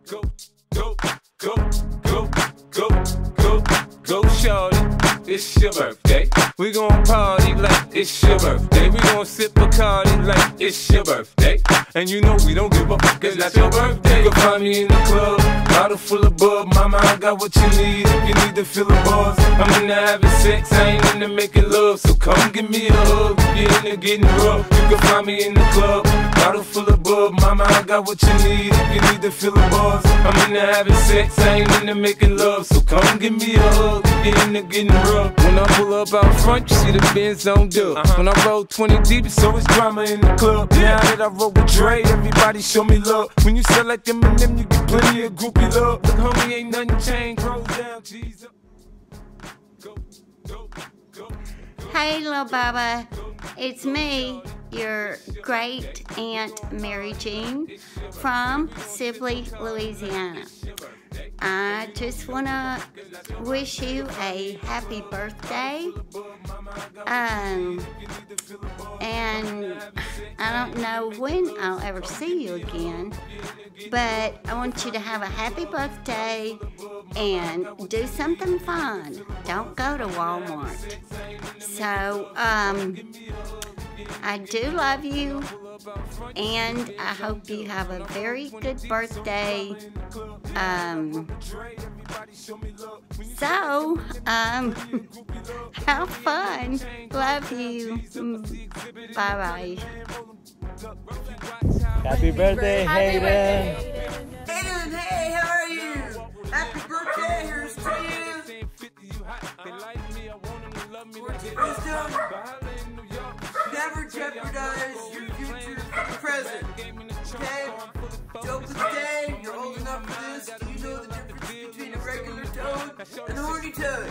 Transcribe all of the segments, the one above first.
Go, go, go, go, go, go, go, shorty. It's your birthday. We gon' party like it's your birthday. We gon' sip Bacardi like it's your birthday. And you know we don't give a fuck, it's not your birthday. You can find me in the club, bottle full of bub. Mama, I got what you need if you need to fill the buzz. I'm into having sex, I ain't into making love. So come give me a hug if you're into getting rough. You can find me in the club, bottle full of bub. Mama, I got what you need if you need to fill the buzz. I'm into having sex, I ain't into making love. So come give me a hug if you're into getting rough. When I pull up out front, you see the Benz on dub. When I roll 20 deep, it's always drama in the club. Now that I roll with Dre, everybody show me love. When you sell like Eminem, you get plenty of groupie love. Look, homie, ain't nothing changed. Roll down, G's up. Go, go, go. Hey, little Bubba. It's me, your great Aunt Mary Jean from Sibley, Louisiana. I just want to wish you a happy birthday. And I don't know when I'll ever see you again, but I want you to have a happy birthday and do something fun. Don't go to Walmart. So, I do love you, and I hope you have a very good birthday. Have fun. Love you. Bye-bye. Happy birthday, Hayden. Hayden, hey, how are you? Happy birthday, here's to you. Wisdom, never jeopardize your future present. Okay? Joke of the day, you're old enough for this. Do you know the difference between a regular toad and a horny toad?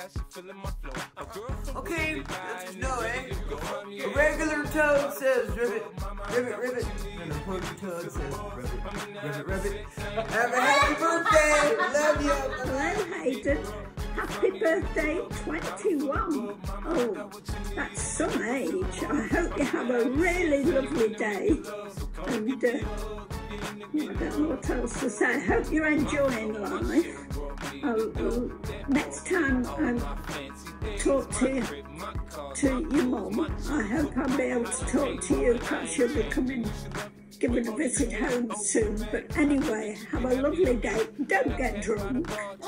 Okay, that's to know, eh? A regular toad says ribbit, ribbit, ribbit. And a horny toad says ribbit, ribbit, ribbit. Have a happy birthday! Love you! Hello, Hayden. Happy birthday, 21. Oh, that's some age. I hope you have a really lovely day. And I don't know what else to say. I hope you're enjoying life. Next time I talk to your mum, I hope I'll be able to talk to you because you'll be giving a visit home soon. But anyway, have a lovely day. Don't get drunk.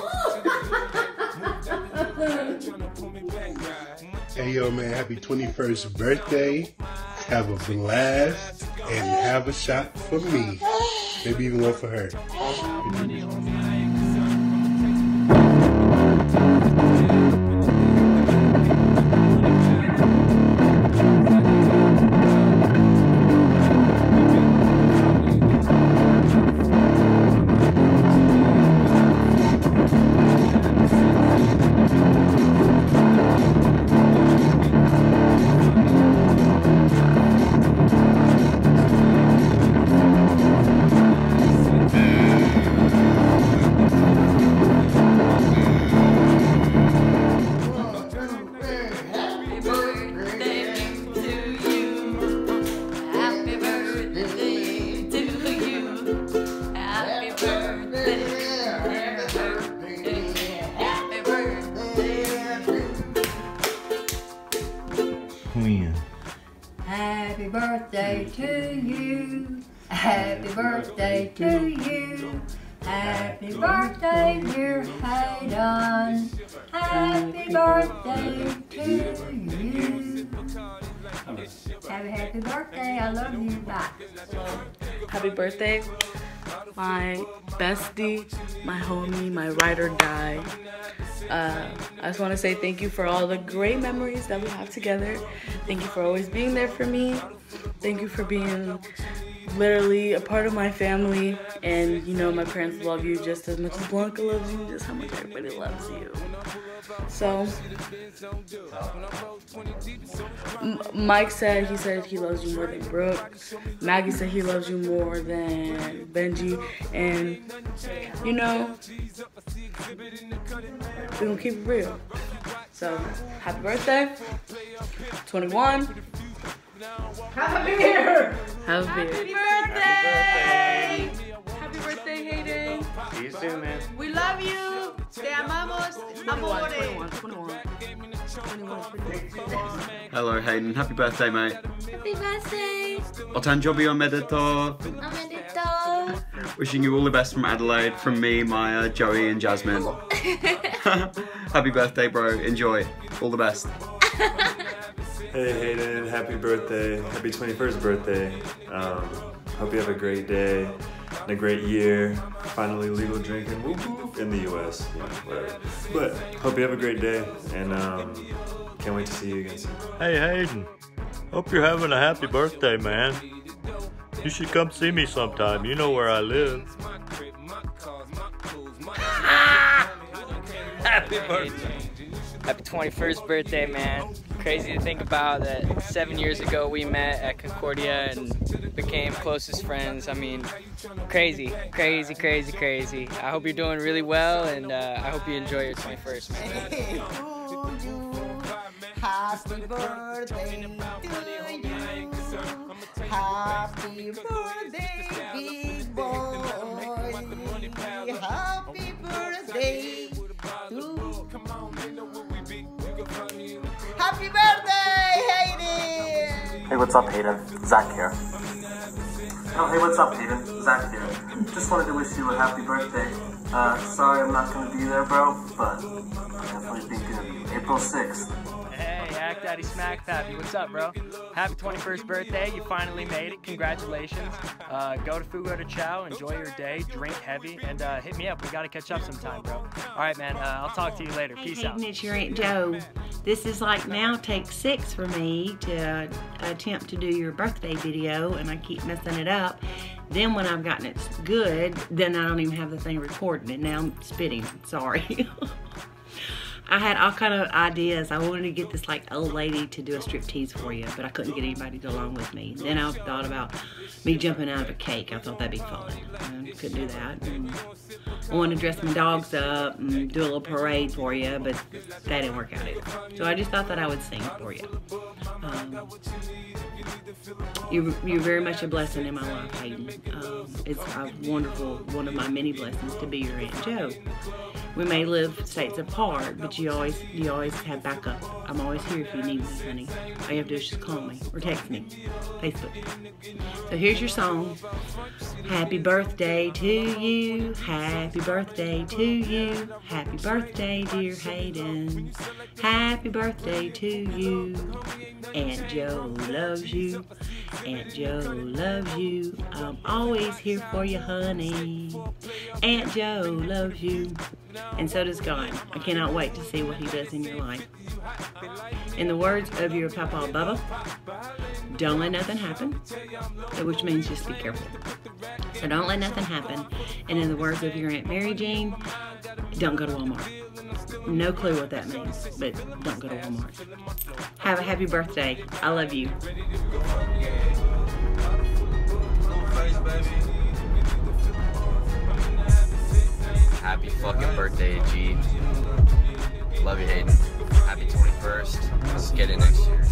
Hey yo man, happy 21st birthday. Have a blast and have a shot for me. Maybe even one for her. Happy birthday to you. Happy birthday to you. Happy birthday, dear Hayden. Happy birthday to you. Happy birthday. I love you. Bye. Happy birthday, my bestie, my homie, my ride or die. I just want to say thank you for all the great memories that we have together. Thank you for always being there for me. Thank you for being literally a part of my family. And you know, my parents love you just as much as Blanca loves you, just how much everybody loves you. So, Mike said he loves you more than Brooke. Maggie said he loves you more than Benji. And, you know, we're gonna keep it real. So, happy birthday, 21. Have a beer. Have a beer. Happy birthday. Happy birthday, Hayden. See you soon, man. We love you. Te amamos. Amore. 21. Hello Hayden, happy birthday mate. Happy birthday! O tanjobi o medeto. Amandito! Wishing you all the best from Adelaide, from me, Maya, Joey and Jasmine. Happy birthday bro, enjoy. All the best. Hey Hayden, happy birthday. Happy 21st birthday. Hope you have a great day and a great year. Finally legal drinking, whoop whoop, in the US, you know, whatever. But hope you have a great day and can't wait to see you again soon. Hey Hayden, hope you're having a happy birthday, man. You should come see me sometime. You know where I live. Happy birthday. Happy 21st birthday, man. Crazy to think about that 7 years ago we met at Concordia and became closest friends. I mean, crazy. I hope you're doing really well and I hope you enjoy your 21st, man. Happy birthday to you. Happy birthday, big boy. Happy birthday to you. Happy birthday, Hayden! Hey, what's up, Hayden? Zach here. Oh, hey, what's up, Hayden? Zach here. Just wanted to wish you a happy birthday. Sorry I'm not gonna be there, bro, but I'm definitely thinking of you. April 6th. Hey, Act Daddy Smack Pappy, what's up, bro? Happy 21st birthday, you finally made it, congratulations. Go to Fugo de Chao, enjoy your day, drink heavy, and hit me up, we gotta catch up sometime, bro. Alright, man, I'll talk to you later, peace out. Hayden, it's your Aunt Jo. This is like now take 6 for me to attempt to do your birthday video, and I keep messing it up. Then when I've gotten it good, then I don't even have the thing recording, and now I'm spitting, sorry. I had all kind of ideas. I wanted to get this like old lady to do a striptease for you, but I couldn't get anybody to go along with me. Then I thought about me jumping out of a cake. I thought that'd be fun. I couldn't do that. And I wanted to dress my dogs up and do a little parade for you, but that didn't work out either. So I just thought that I would sing for you. You're very much a blessing in my life, Hayden. It's a wonderful, one of my many blessings to be your Aunt Jo. We may live states apart, but you always have backup. I'm always here if you need me, honey. All you have to do is just call me or text me, Facebook. So here's your song. Happy birthday to you. Happy birthday to you. Happy birthday, dear Hayden. Happy birthday to you. Aunt Jo loves you. Aunt Jo loves you. I'm always here for you, honey. Aunt Jo loves you. And so does God. I cannot wait to see what He does in your life. In the words of your Papa Bubba, don't let nothing happen, which means just be careful. So don't let nothing happen. And in the words of your Aunt Mary Jean, don't go to Walmart. No clue what that means, but don't go to Walmart. Have a happy birthday. I love you. Happy fucking birthday, G. Love you, Hayden. Happy 21st. Let's get it next year.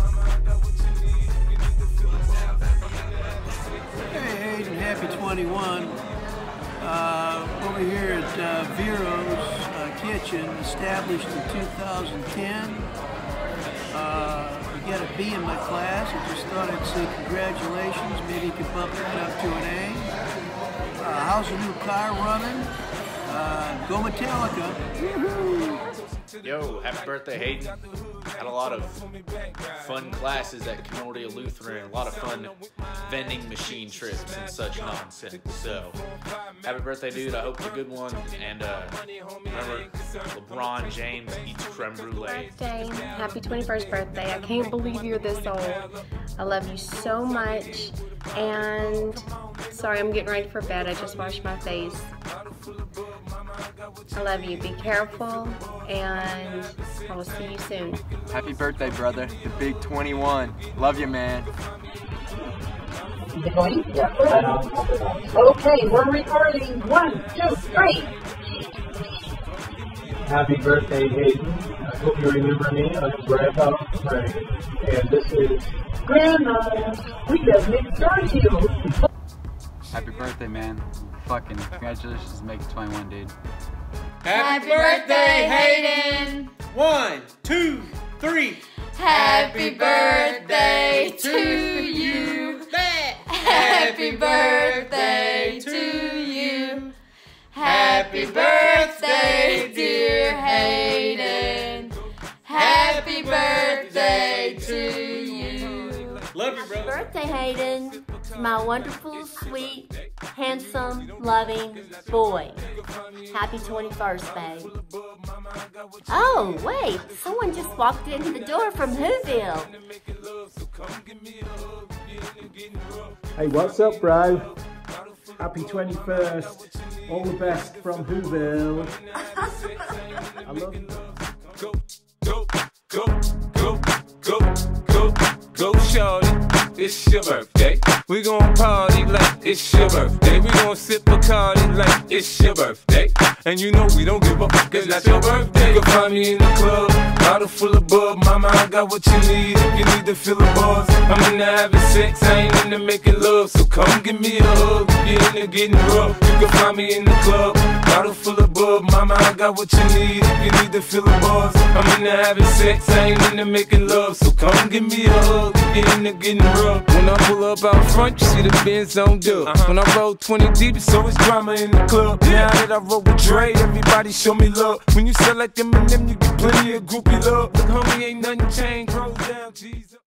Hey, Hayden, happy 21. Over here at Vero's Kitchen, established in 2010. You got a B in my class. I just thought I'd say congratulations. Maybe you could bump that up to an A. How's the new car running? Go Metallica. Yo, happy birthday, Hayden. Had a lot of fun classes at Concordia Lutheran, a lot of fun vending machine trips and such nonsense. So, happy birthday, dude. I hope it's a good one. And remember, LeBron James eats creme brulee. Happy 21st birthday. I can't believe you're this old. I love you so much. And sorry, I'm getting ready for bed. I just washed my face. I love you. Be careful, and I will see you soon. Happy birthday, brother. The big 21. Love you, man. Okay, we're recording. 1, 2, 3. Happy birthday, Hayden. I hope you remember me. I'm Grandpa Frank. And this is Grandma, we just need to start you. Happy birthday, man. Fucking congratulations to making 21, dude. Happy birthday, Hayden! 1, 2, 3. Happy birthday to you. Happy birthday to you. Happy birthday, dear Hayden. Happy birthday to you. Love you, bro. Birthday, Hayden. To my wonderful, sweet, handsome, loving boy. Happy 21st, babe. Oh, wait. Someone just walked into the door from Whoville. Hey, what's up, bro? Happy 21st. All the best from Whoville. I love you. Go, shorty, it's your birthday. We gon' party like it's your birthday. We gon' sip Bacardi like it's your birthday. And you know we don't give a fuck, it's not your birthday. You can find me in the club, bottle full of bub. Mama, I got what you need if you need to fill the buzz. I'm into having sex, I ain't into making love. So come give me a hug, if you're into getting rough. You can find me in the club, bottle full of bub. Mama, I got what you need if you need to fill the buzz. I'm into having sex, I ain't into making love. So come give me a hug, if you're into getting rough. When I pull up out front, you see the Benz on dub. When I roll 20 deep, it's always drama in the club. Now that I roll with Dre, everybody show me love. When you sell like them and them, you get plenty of groupie love. Look, homie, ain't nothing changed. Roll down, Jesus.